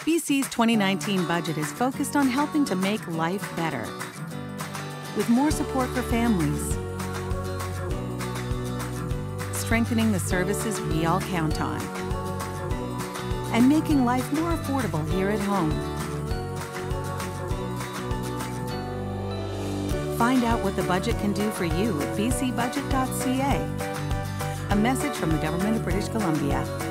BC's 2019 budget is focused on helping to make life better, with more support for families, strengthening the services we all count on, and making life more affordable here at home. Find out what the budget can do for you at bcbudget.ca. A message from the Government of British Columbia.